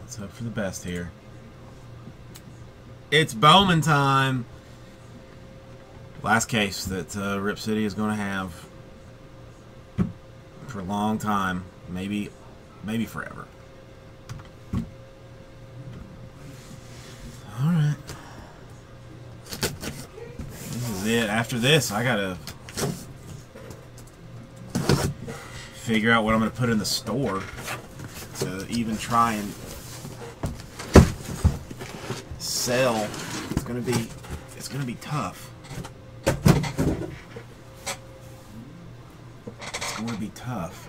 Let's hope for the best here. It's Bowman time. Last case that Rip City is going to have for a long time, maybe forever. All right. This is it. After this, I gotta figure out what I'm going to put in the store to even try and sell. It's going to be tough. It's going to be tough.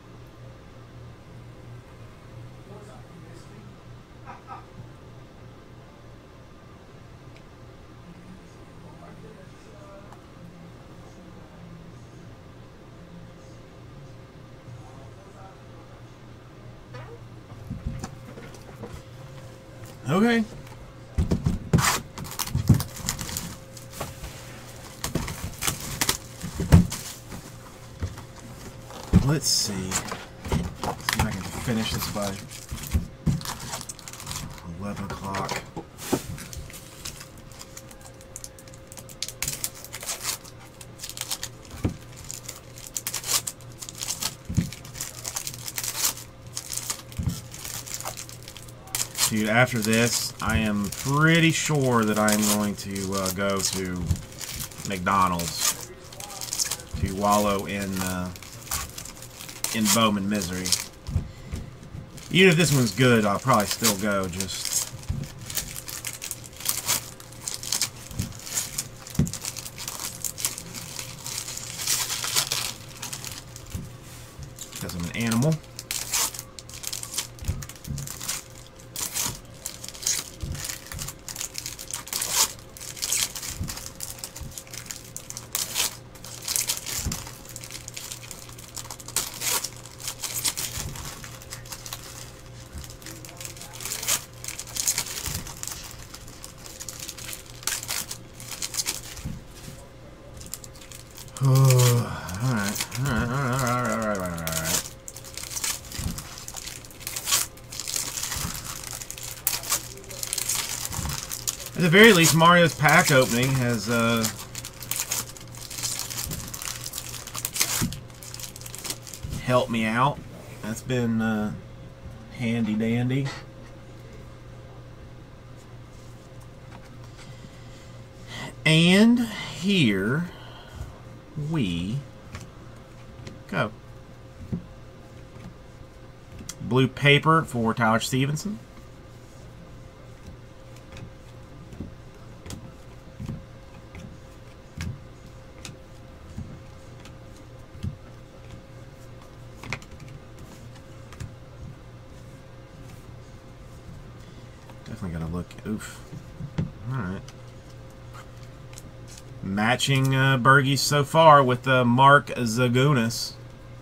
Okay. Let's see. See if I can finish this by 11 o'clock. Dude, after this, I am pretty sure that I am going to go to McDonald's to wallow in Bowman misery. Even if this one's good, I'll probably still go just because I'm an animal. Alright. At the very least, Mario's pack opening has helped me out. That's been handy dandy. And here we go. Blue paper for Tyler Stevenson. Definitely gotta look. Oof. Alright. Matching Bergies so far with Mark Zagunis.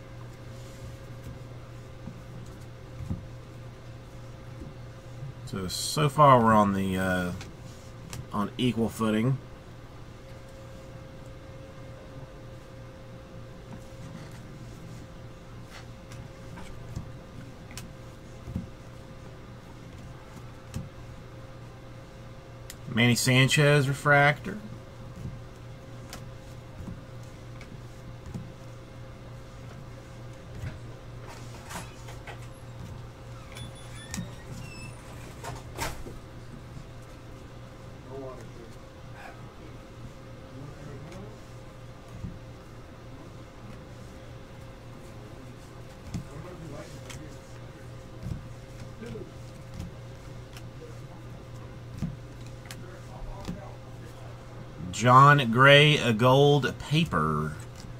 So far we're on the on equal footing. Manny Sanchez refractor. John Gray, a gold paper.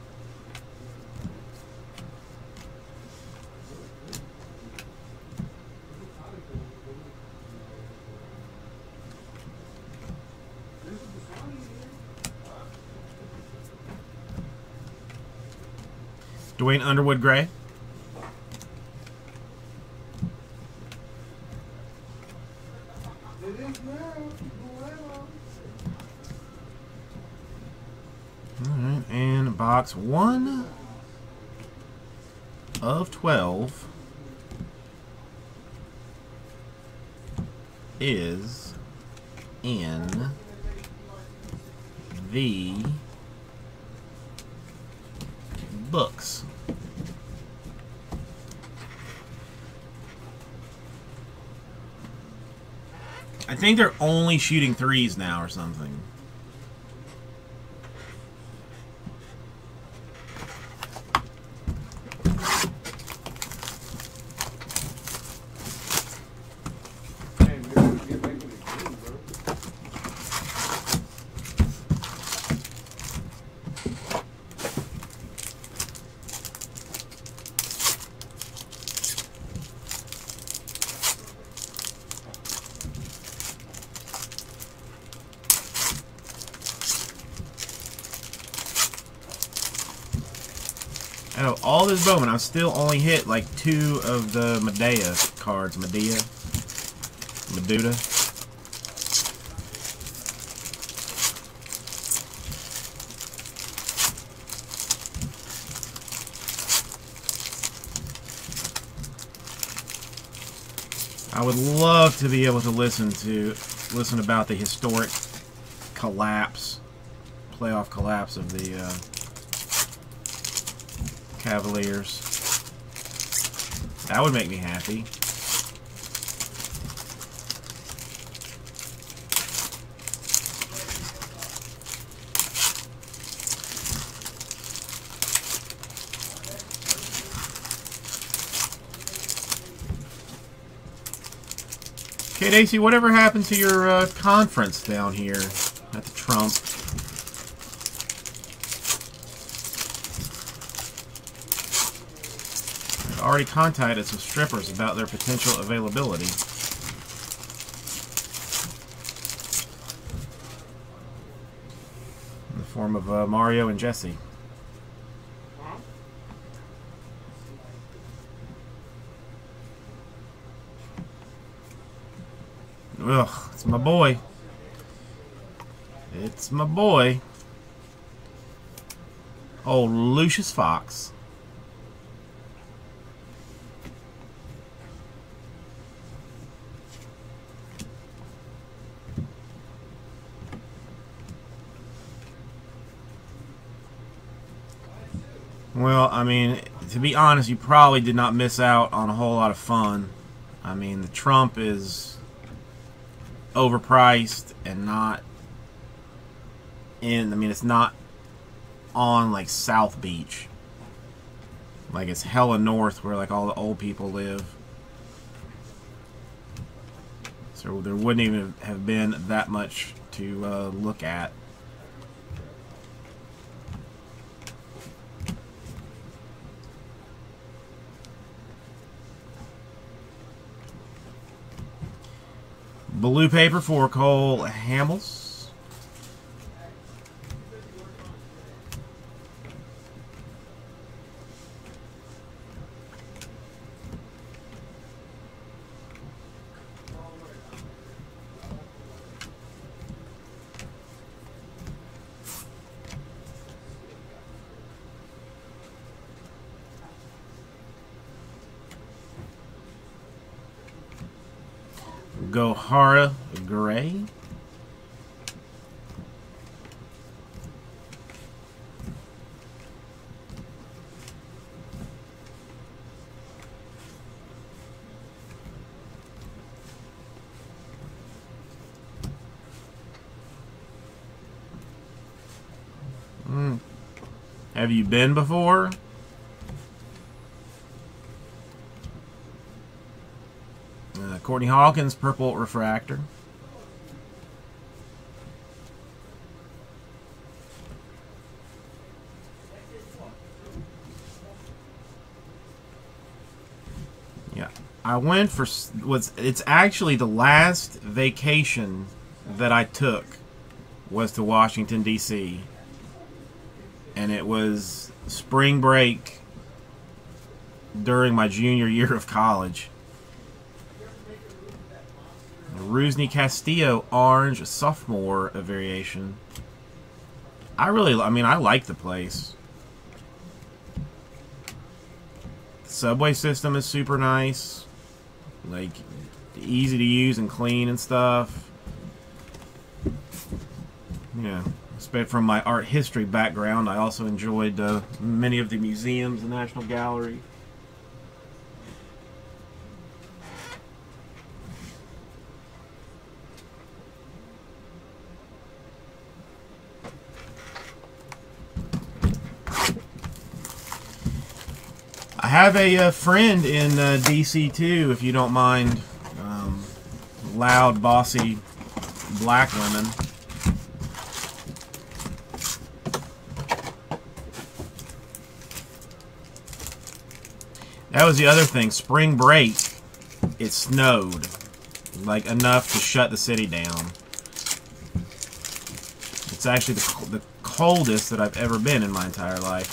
Dwayne Underwood Gray. Alright, and box 1 of 12. is in the books. I think they're only shooting threes now or something. Out of all this Bowman, I've still only hit like 2 of the Medea cards. Meduda. I would love to be able to listen about the historic collapse, playoff collapse of the Cavaliers. That would make me happy. Okay, Daisy, whatever happened to your conference down here at the Trump? I've already contacted some strippers about their potential availability. In the form of Mario and Jesse. Ugh, it's my boy. It's my boy. Oh, Lucius Fox. Well, I mean, to be honest, you probably did not miss out on a whole lot of fun. I mean, the Trump is overpriced and not in, I mean, it's not on like South Beach, like it's hella north where like all the old people live, so there wouldn't even have been that much to look at. Blue paper for Cole Hamels. Gohara Gray. Have you been before? Courtney Hawkins, purple refractor. Yeah, I went for it's actually the last vacation that I took was to Washington, D.C. And it was spring break during my junior year of college. Rusney Castillo orange sophomore variation. I mean, I like the place. The subway system is super nice. Like, easy to use and clean and stuff. Yeah. From my art history background, I also enjoyed many of the museums, the National Gallery. I have a friend in DC too, if you don't mind loud, bossy black women. That was the other thing. Spring break, it snowed. Like, enough to shut the city down. It's actually the coldest that I've ever been in my entire life.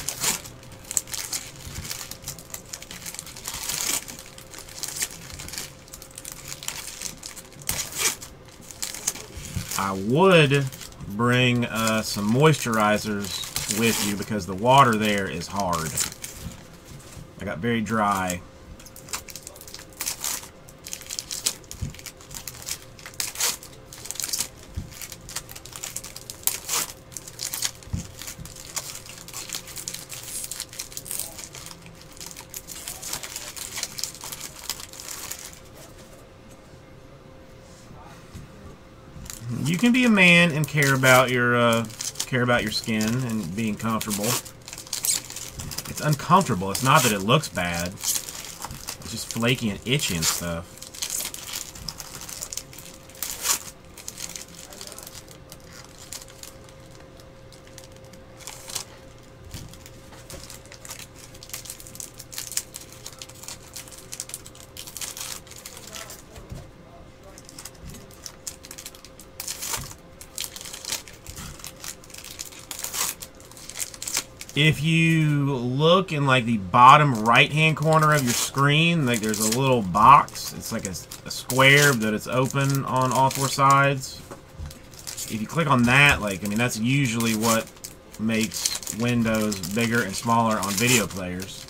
I would bring some moisturizers with you because the water there is hard. I got very dry. You can be a man and care about your skin and being comfortable. It's uncomfortable. It's not that it looks bad. It's just flaky and itchy and stuff. If you look in like the bottom right hand corner of your screen, like there's a little box. It's like a square that it's open on all four sides. If you click on that, like, I mean, that's usually what makes windows bigger and smaller on video players.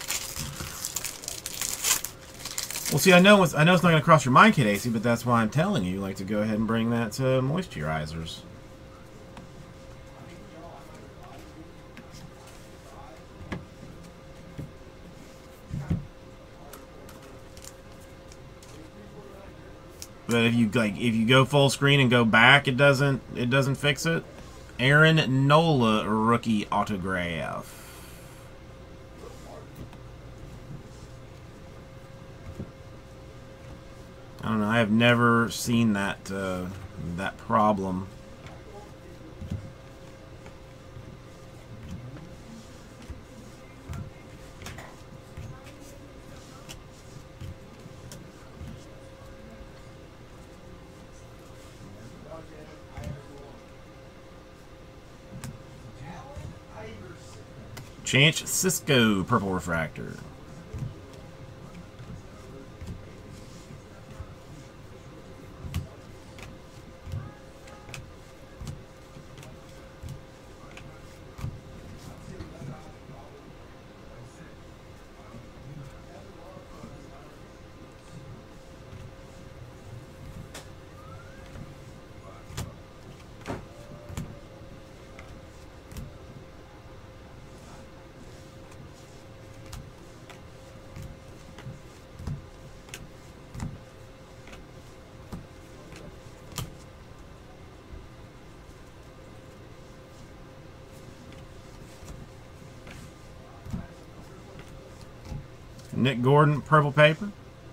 Well, see, I know it's not going to cross your mind, Kid AC, but that's why I'm telling you, like, to go ahead and bring that to moisturizers. But if you go full screen and go back, it doesn't fix it. Aaron Nola rookie autograph. I don't know. I have never seen that that problem. Chance Cisco purple refractor. Nick Gordon, purple paper.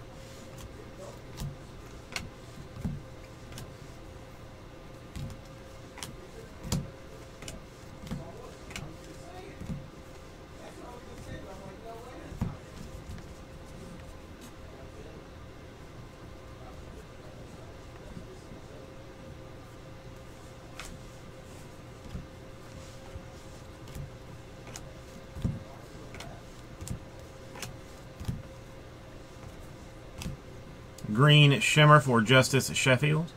Green shimmer for Justice Sheffield.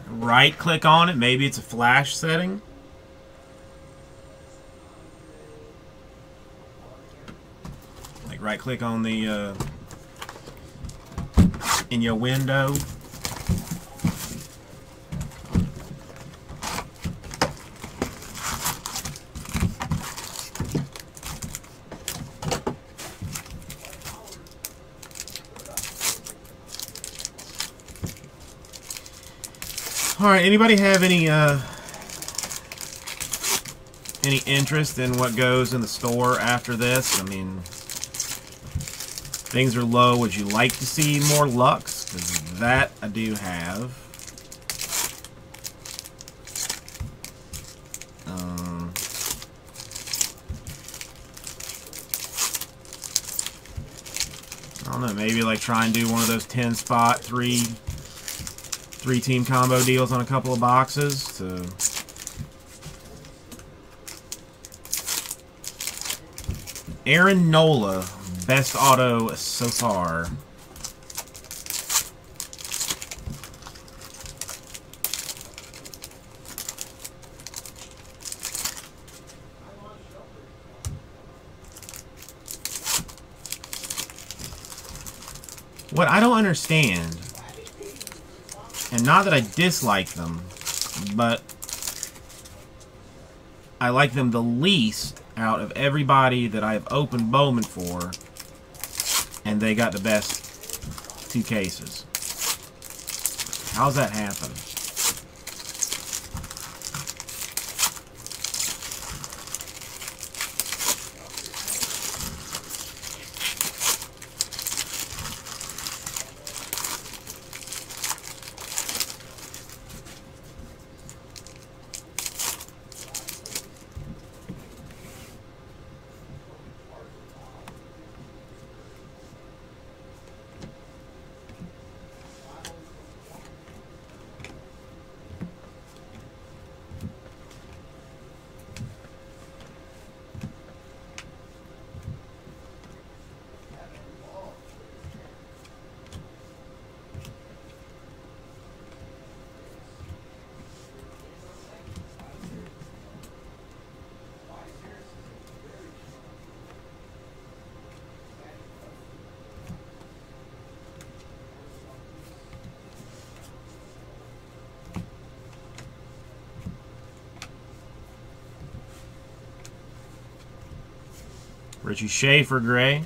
right click on it. Maybe it's a flash setting. Like right click on the in your window. All right, anybody have any interest in what goes in the store after this? I mean, things are low. Would you like to see more Lux? Because that I do have. I don't know, maybe like try and do one of those 10 spot, three team combo deals on a couple of boxes to Aaron Nola, best auto so far. What I don't understand, and not that I dislike them, but I like them the least out of everybody that I have opened Bowman for, and they got the best 2 cases. How's that happen? Richie Schaefer gray.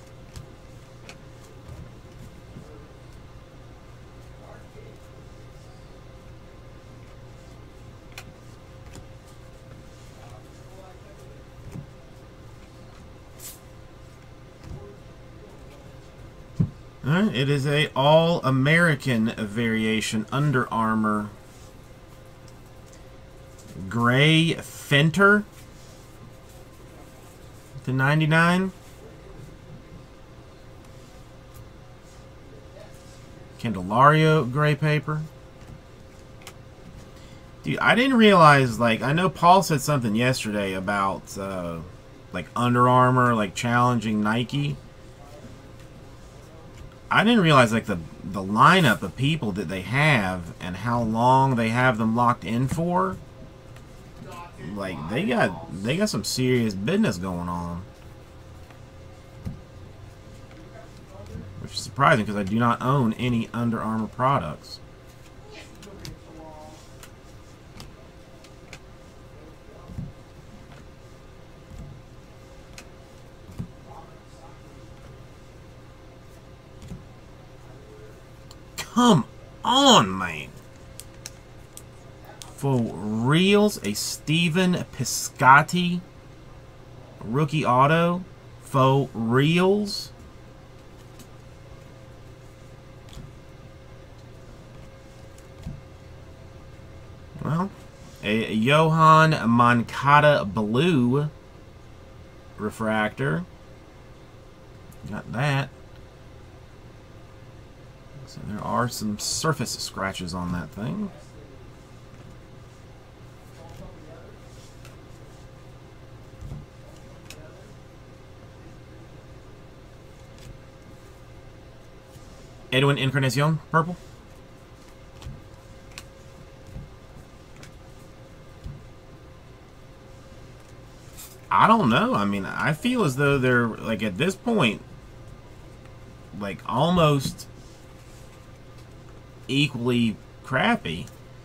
Alright, it is a All-American variation Under Armour gray Fenter to 99. Candelario gray paper. Dude, I didn't realize, like, I know Paul said something yesterday about, like, Under Armour, like, challenging Nike. I didn't realize, like, the lineup of people that they have and how long they have them locked in for. Like, they got some serious business going on. Which is surprising because I do not own any Under Armour products. Come on, man. For reals, a Steven Piscotty rookie auto. For reals. Well, a Johan Moncada blue refractor. Got that. So there are some surface scratches on that thing. Edwin Encarnacion, purple. I don't know. I mean, I feel as though they're, like, at this point, like, almost equally crappy.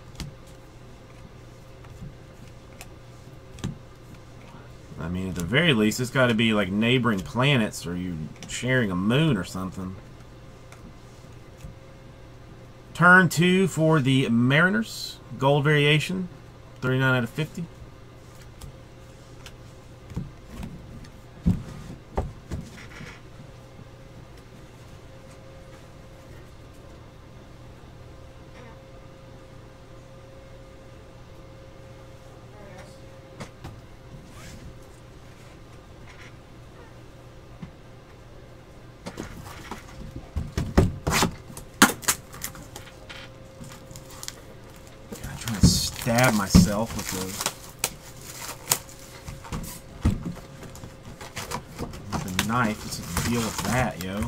I mean, at the very least, it's got to be like neighboring planets, or you sharing a moon or something. Turn 2 for the Mariners. Gold variation, 39 out of 50. Stab myself with the knife. What's the deal with that, yo?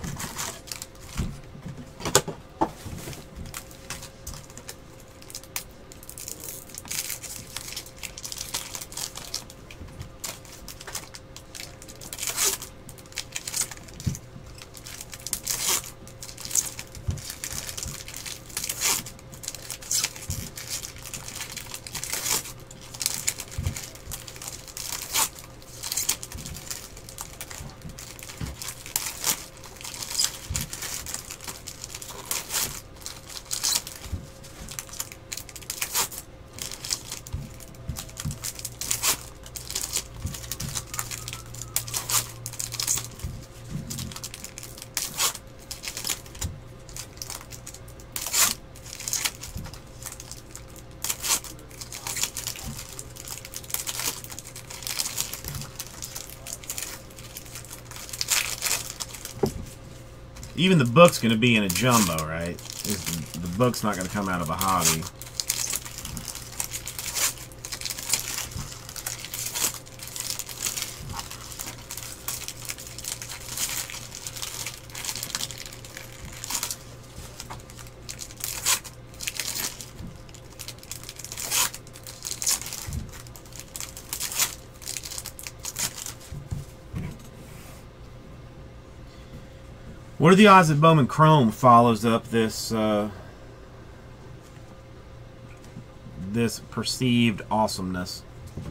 Even the book's going to be in a jumbo, right? The book's not going to come out of a hobby. What are the odds that Bowman Chrome follows up this this perceived awesomeness?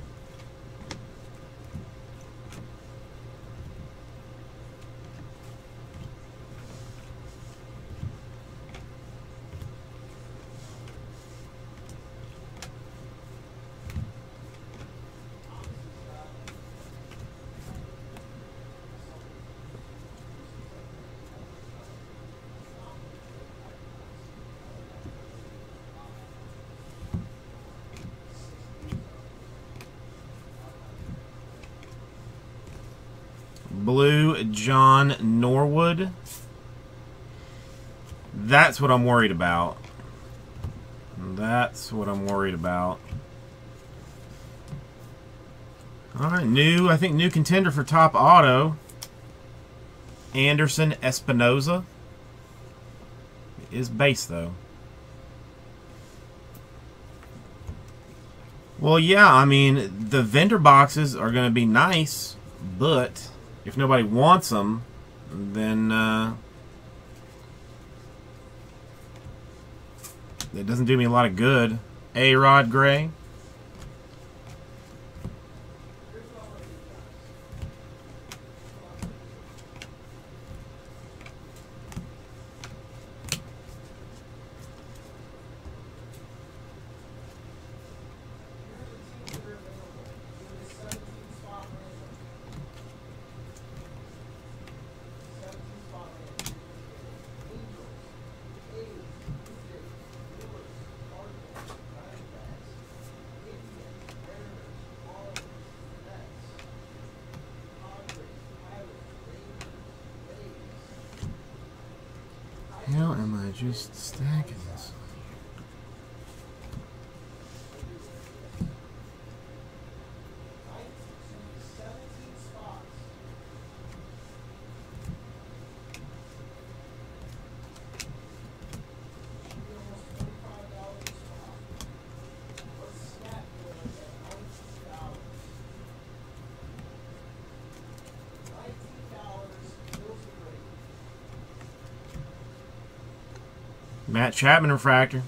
Blue John Norwood. That's what I'm worried about. That's what I'm worried about. Alright, I think new contender for top auto. Anderson Espinoza. Is base, though. Well, yeah, I mean, the vendor boxes are going to be nice, but if nobody wants them, then it doesn't do me a lot of good. A-Rod Gray. How am I just stacking this? Matt Chapman refractor.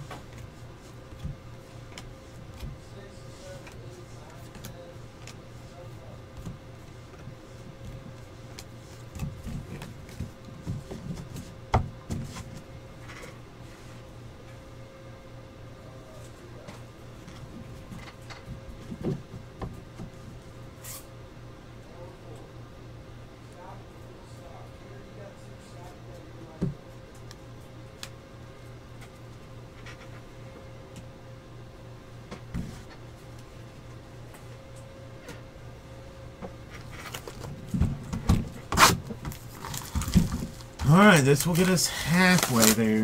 Alright, this will get us halfway there.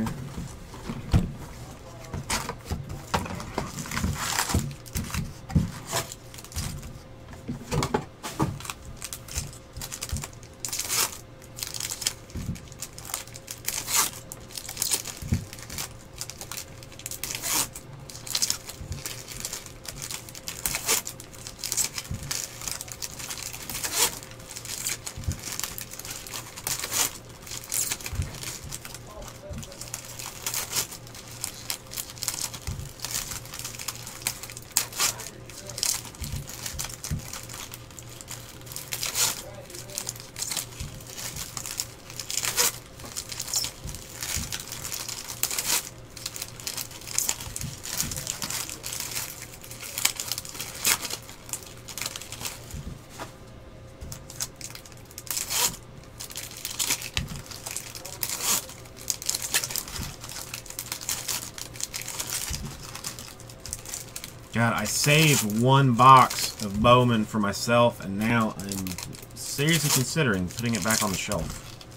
God, I saved one box of Bowman for myself, and now I'm seriously considering putting it back on the shelf.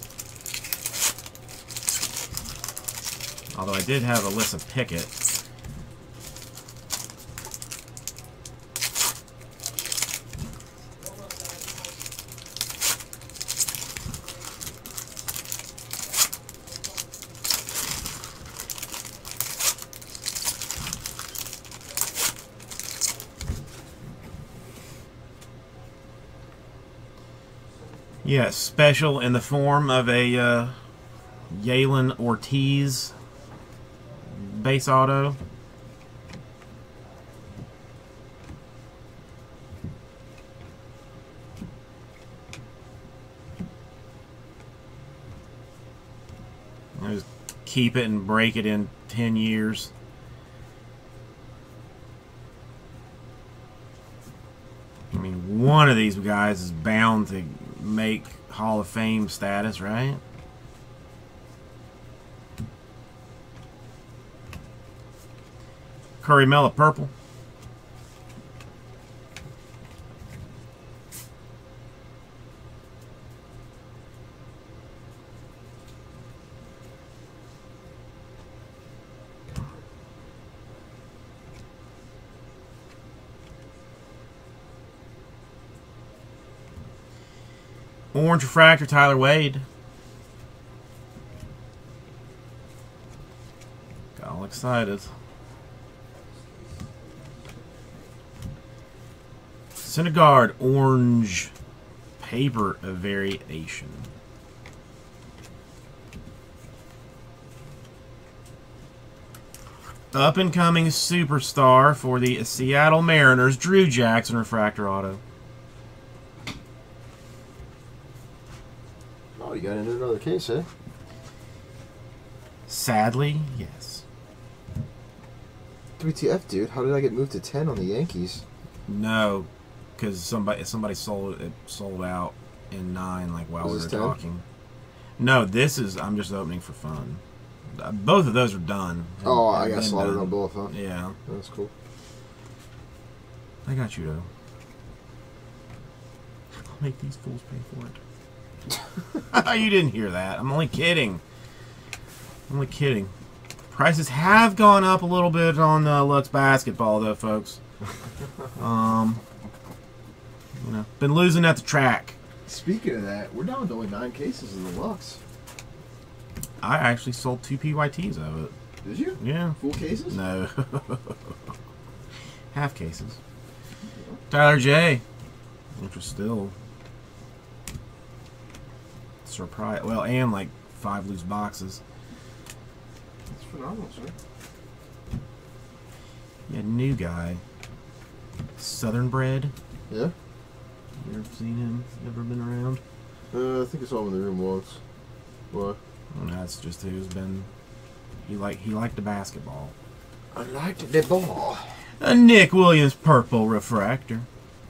Although I did have Alyssa Pickett. Yes, special in the form of a Yalen Ortiz base auto. I'll just keep it and break it in 10 years. I mean, one of these guys is bound to make Hall of Fame status, right? Curry Mella purple. Orange refractor, Tyler Wade. Got all excited. Syndergaard, orange paper of variation. Up and coming superstar for the Seattle Mariners, Drew Jackson refractor auto. Oh, you got into another case, eh? Sadly, yes. WTF, dude? How did I get moved to 10 on the Yankees? No, because somebody sold out in 9, like while we were 10? talking. No, this is, I'm just opening for fun. Both of those are done. Oh, I got slaughtered on both, huh? Yeah. That's cool. I got you, though. I'll make these fools pay for it. You didn't hear that. I'm only kidding. I'm only kidding. Prices have gone up a little bit on Lux Basketball, though, folks. You know, been losing at the track. Speaking of that, we're down to only 9 cases of the Lux. I actually sold 2 PYTs of it. Did you? Yeah. Full cases? No. Half cases. Tyler J, which was still surprise. Well, and like 5 loose boxes. phenomenal, sir. Yeah, new guy. Southern bred. Yeah? You ever seen him? Ever been around? I think I saw him in the room once. What? Well, that's just who's been. He liked the basketball. I liked the ball. A Nick Williams purple refractor.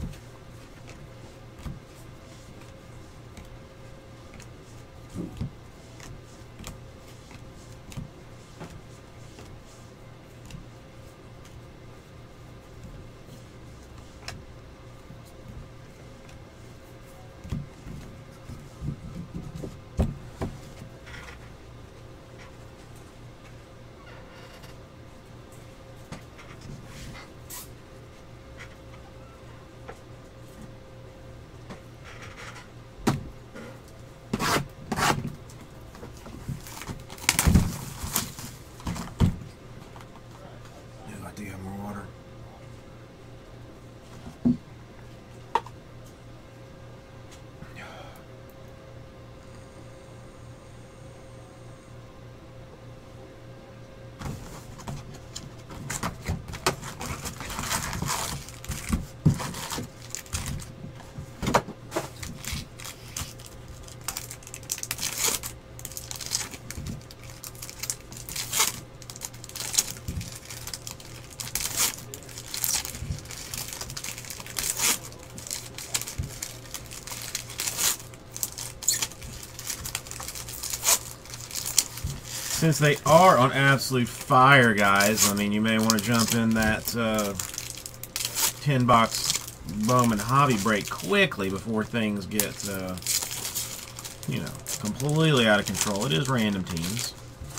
Do you have more water? Since they are on absolute fire, guys, I mean, you may want to jump in that 10-box Bowman hobby break quickly before things get, you know, completely out of control. It is random teams.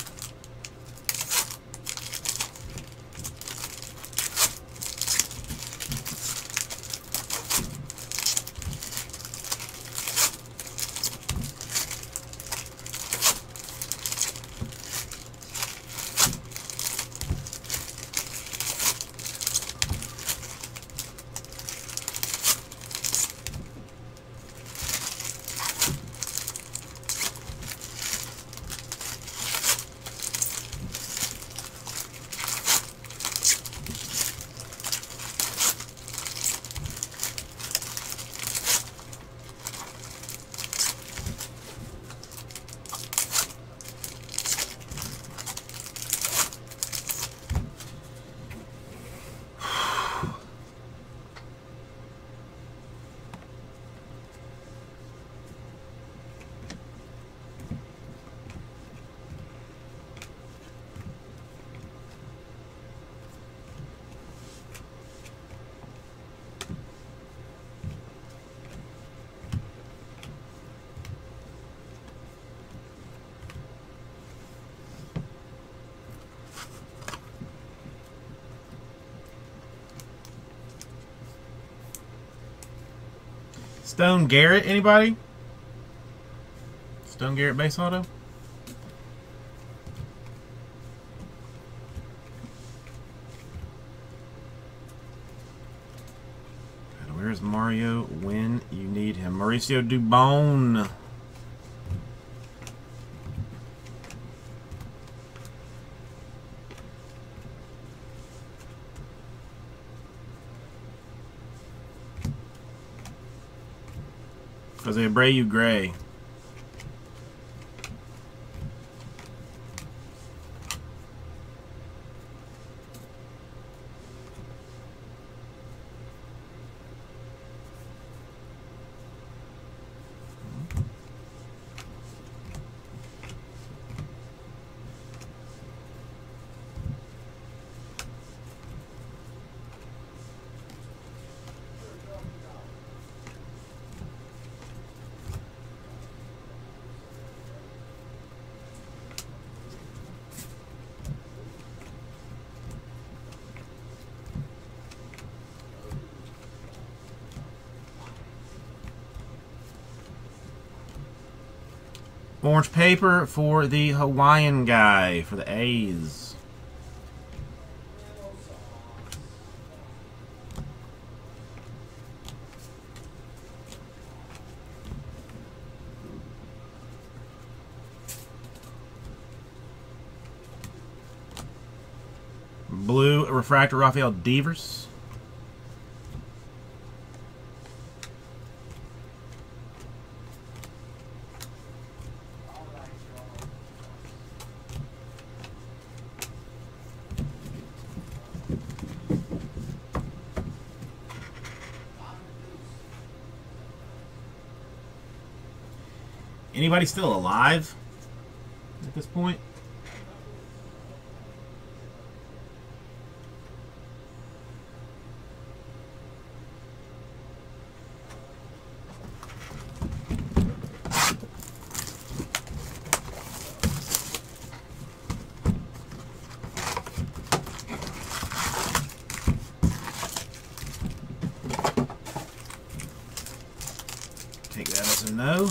Stone Garrett, anybody? Stone Garrett base auto? And where's Mario when you need him? Mauricio Dubon. Jose Abreu Gray. Orange paper for the Hawaiian guy for the A's. Blue refractor Rafael Devers. Anybody still alive at this point? Take that as a no.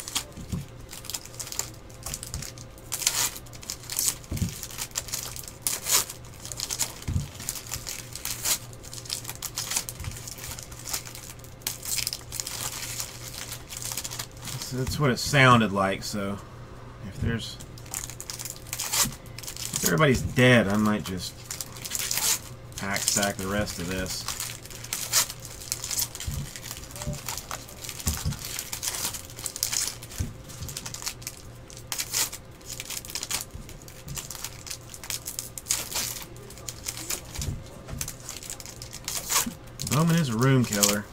That's what it sounded like, so if everybody's dead, I might just pack stack the rest of this. Bowman is a room killer.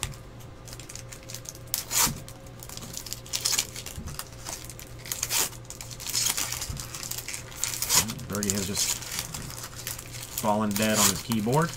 Birdie has just fallen dead on his keyboard.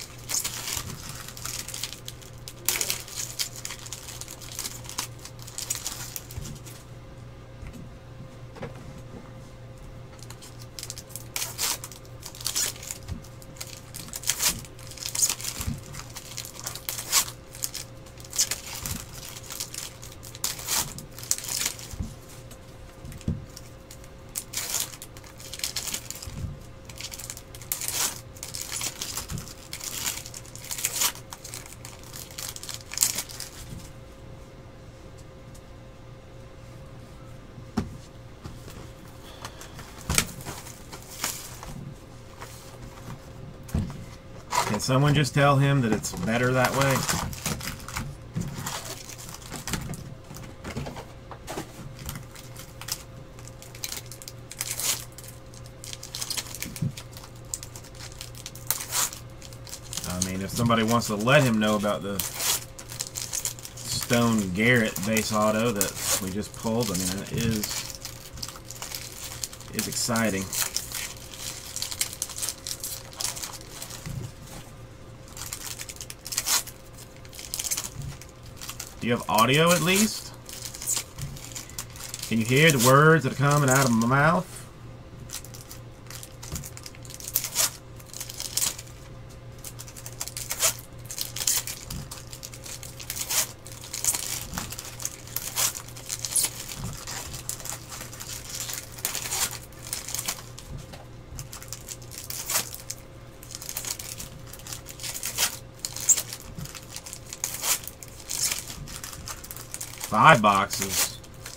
Can someone just tell him that it's better that way? I mean, if somebody wants to let him know about the Stone Garrett base auto that we just pulled, I mean, it is exciting. Do you have audio at least? Can you hear the words that are coming out of my mouth? Five boxes.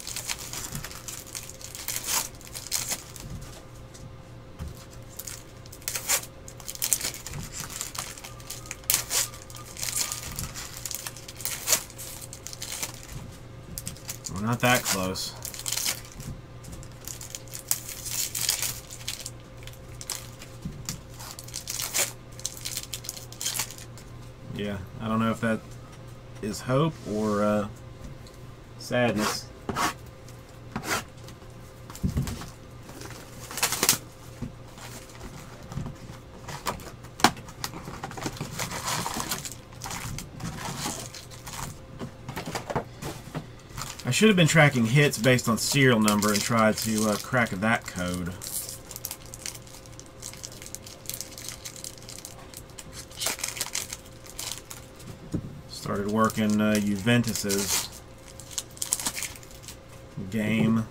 We're not that close. Yeah, I don't know if that is hope or sadness. I should have been tracking hits based on serial number and tried to crack that code. Started working Juventus's game.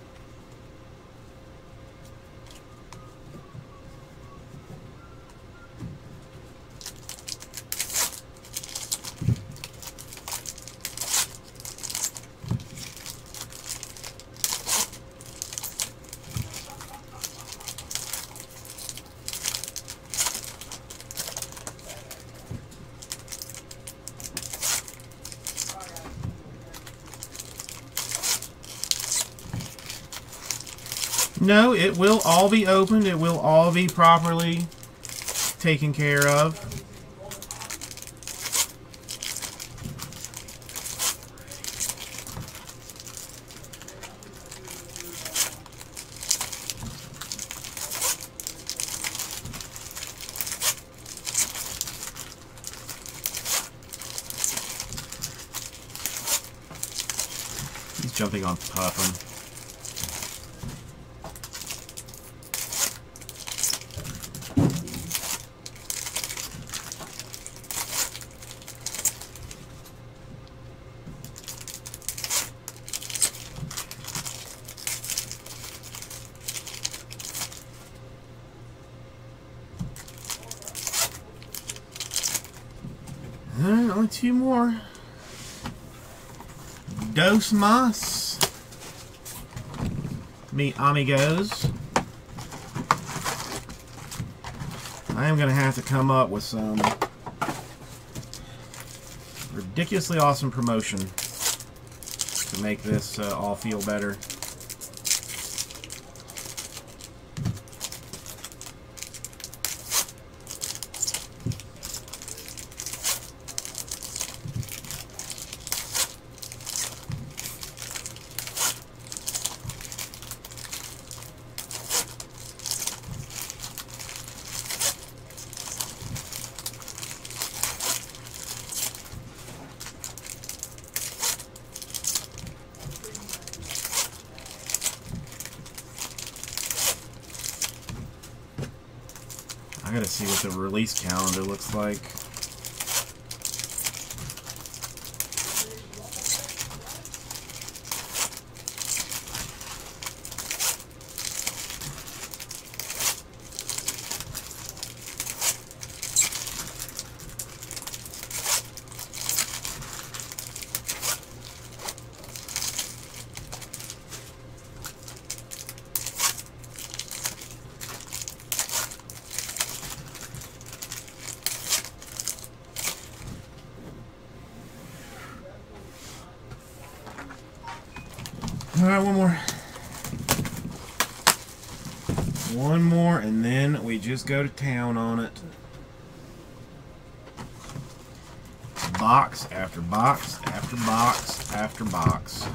No, it will all be opened. It will all be properly taken care of. He's jumping on Puffin. Alright, only two more. Dos más, mi amigos. I am going to have to come up with some ridiculously awesome promotion to make this all feel better. I gotta see what the release calendar looks like. Alright, one more. One more, and then we just go to town on it. Box after box after box after box.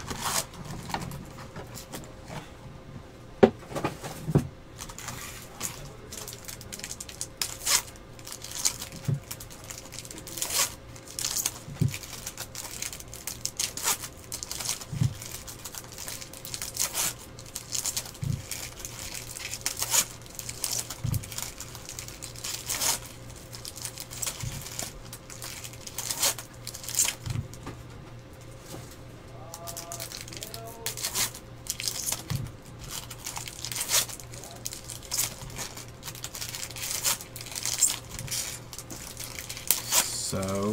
So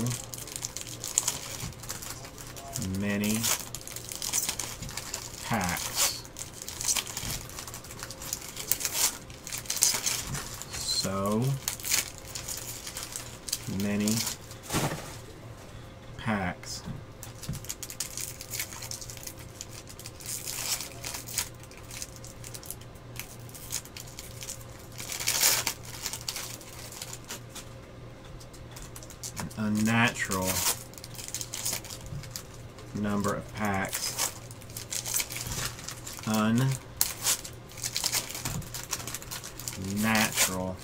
many packs. So many packs. Unnatural number of packs. Unnatural.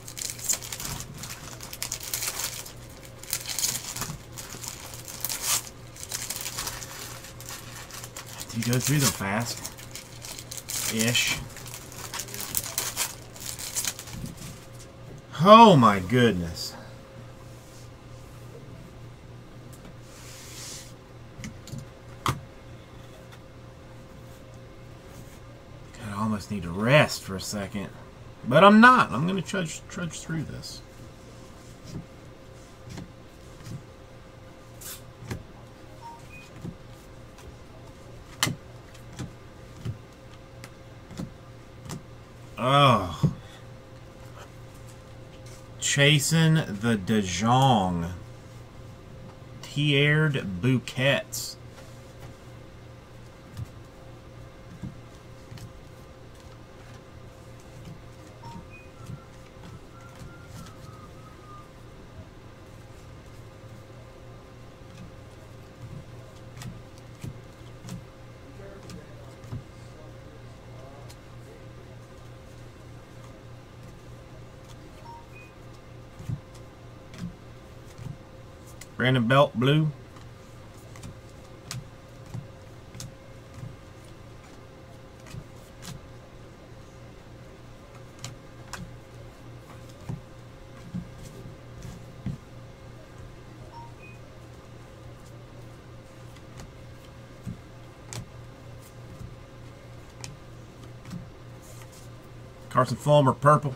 Do you go through them fast? Ish. Oh my goodness. I almost need to rest for a second. But I'm not. I'm going to trudge through this. Oh. Chasing the De Jong. Tiered bouquets. Brandon Belt, blue. Carson Fulmer, purple.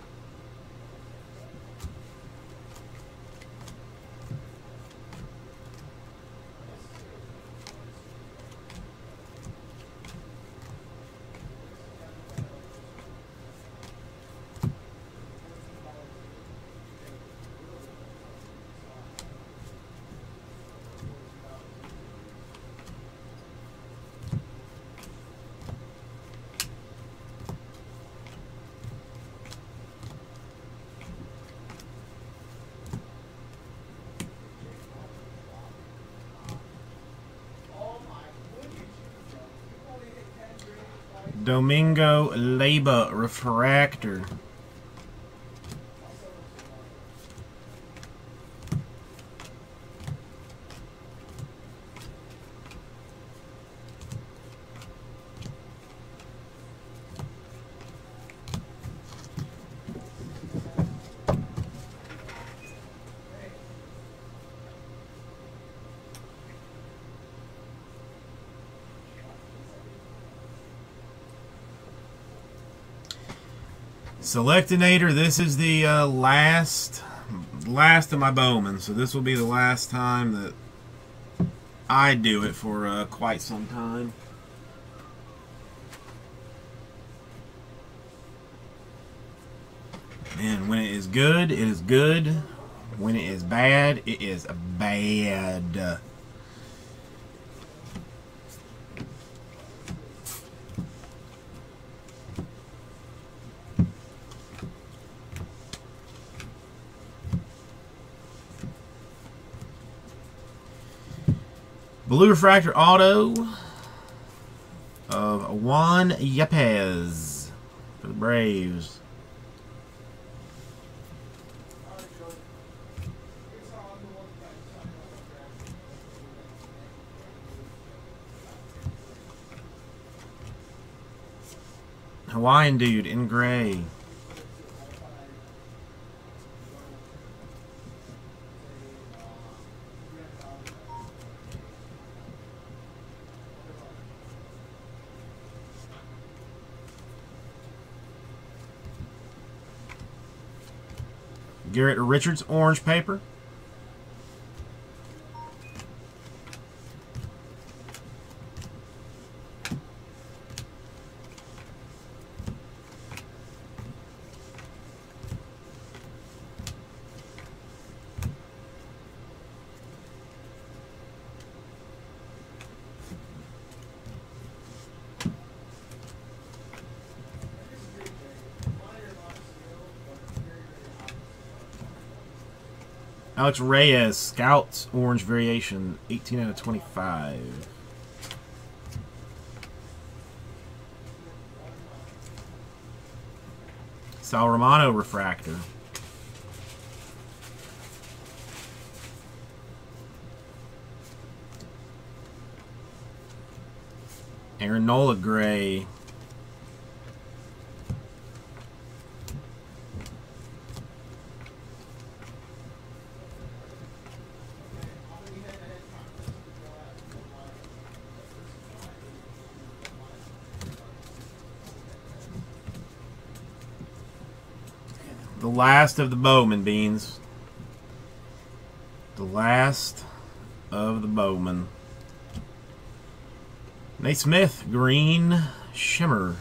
Domingo Leyba, refractor. Selectinator, this is the last of my Bowman, so this will be the last time that I do it for quite some time. And when it is good, it is good. When it is bad, it is bad. Blue refractor auto of Juan Yepez for the Braves. Hawaiian dude in gray. Garrett Richards, orange paper. Alex Reyes, Scouts, orange variation, 18 out of 25. Sal Romano, refractor. Aaron Nola, gray. The last of the Bowman, Beans. The last of the Bowman. Nate Smith, green shimmer.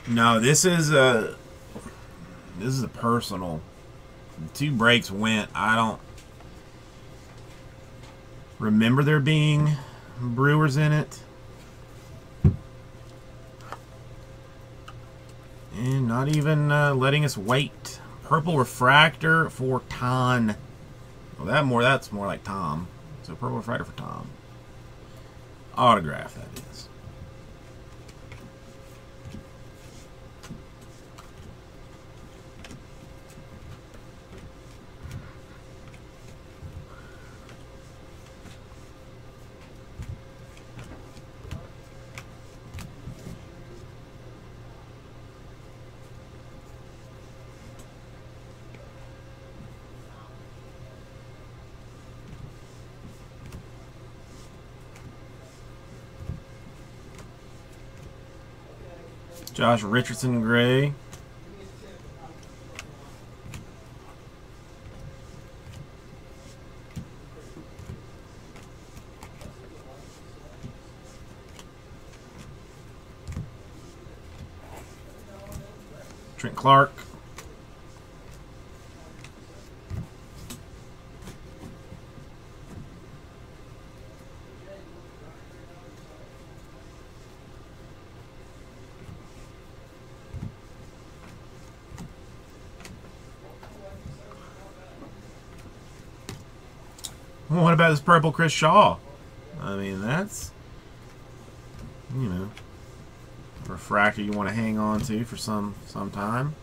No, this is a personal. 2 breaks went. I don't remember there being Brewers in it. And not even letting us wait. Purple Refractor for Ton. Well, that's more like Tom. So Purple Refractor for Tom. Autograph, that is. Josh Richardson gray. Trent Clark. What about this purple Chris Shaw? I mean, that's, you know, a refractor you want to hang on to for some time.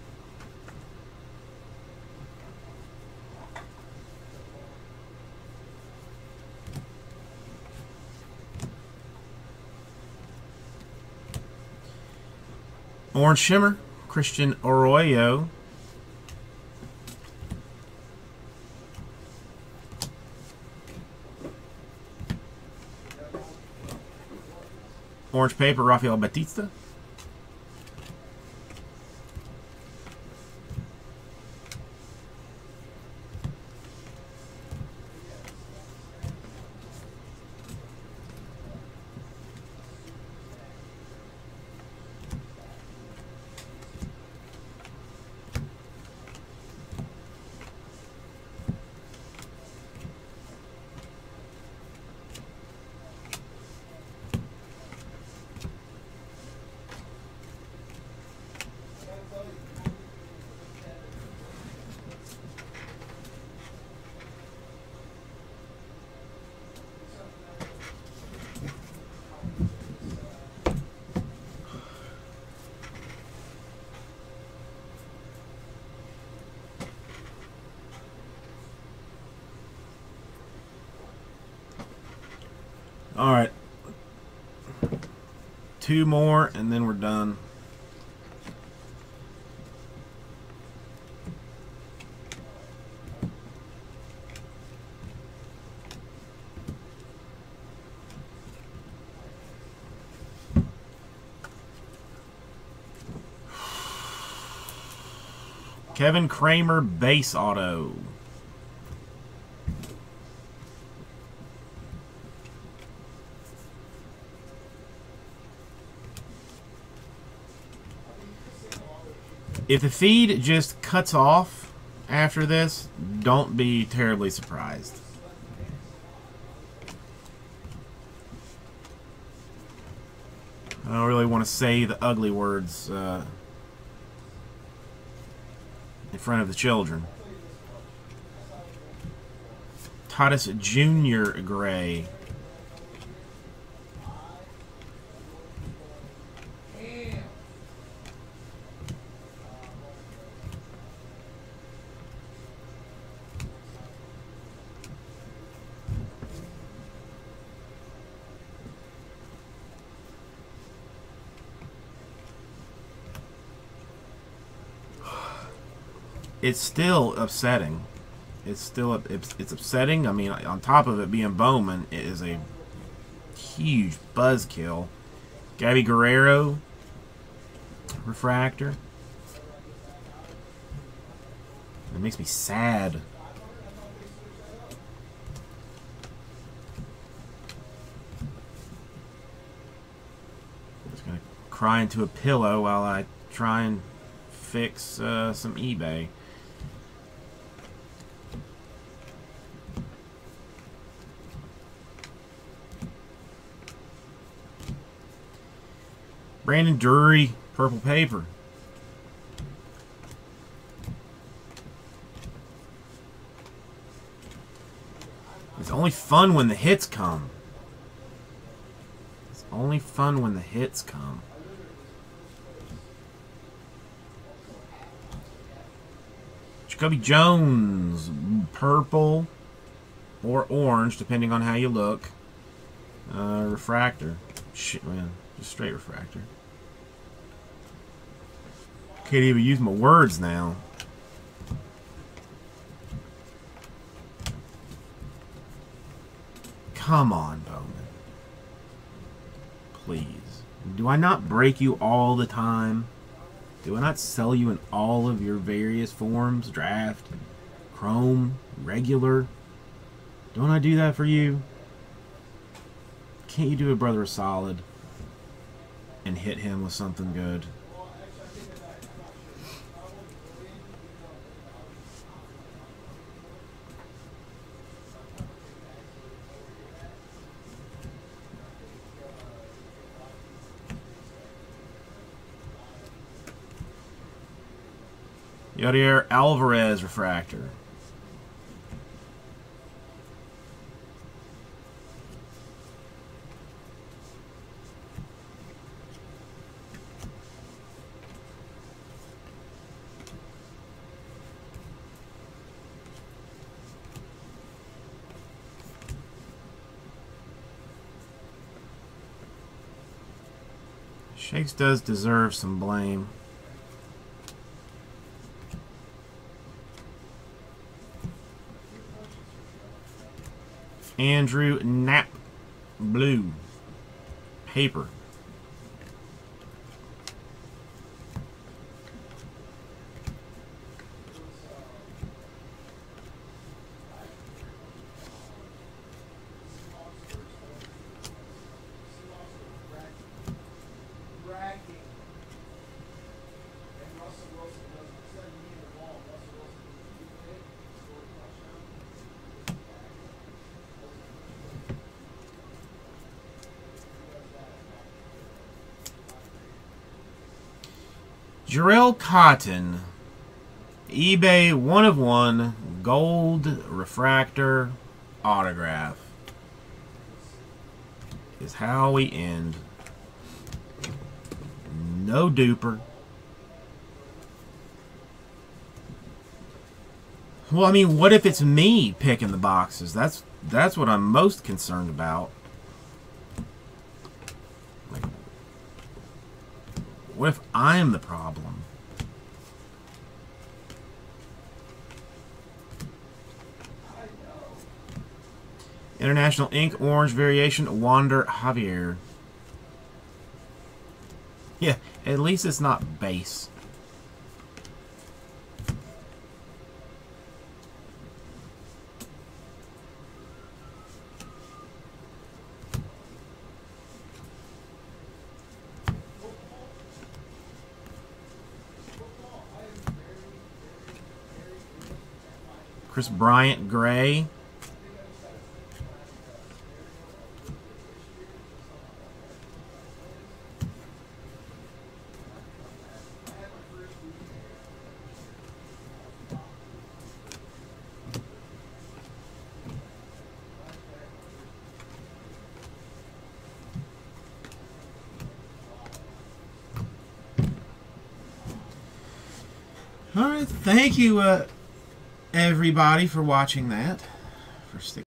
Orange Shimmer, Christian Arroyo. Orange Paper, Rafael Batista. All right. 2 more, and then we're done. Kevin Kramer base auto. If the feed just cuts off after this, don't be terribly surprised. I don't really want to say the ugly words in front of the children. Tatis Jr. Gray. It's still upsetting. It's upsetting. I mean, on top of it being Bowman, it is a huge buzzkill. Gabby Guerrero refractor. It makes me sad. I'm just gonna cry into a pillow while I try and fix some eBay. Brandon Drury, purple paper. It's only fun when the hits come. It's only fun when the hits come. Jacoby Jones, purple or orange, depending on how you look. Refractor. Shit, man. Just straight refractor. Can't even use my words now. Come on, Bowman. Please. Do I not break you all the time? Do I not sell you in all of your various forms? Draft, Chrome, regular? Don't I do that for you? Can't you do a brother a solid and hit him with something good? Yadier Alvarez refractor. Shakes does deserve some blame. Andrew Knapp, blue, paper. Jarrell Cotton, eBay 1 of 1, gold refractor autograph is how we end. No duper. Well, I mean, what if it's me picking the boxes? That's what I'm most concerned about. Like, what if I'm the problem? International Ink Orange Variation, Wander Javier. Yeah, at least it's not base. Chris Bryant, gray. All right, thank you, everybody, for watching that. For